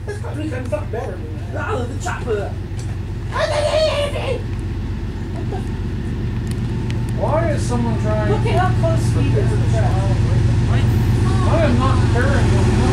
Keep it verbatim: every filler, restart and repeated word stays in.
That's got three times not better than that. Oh, the chopper! Why is someone trying? Look at how close Steve is to the track. I am not carrying them.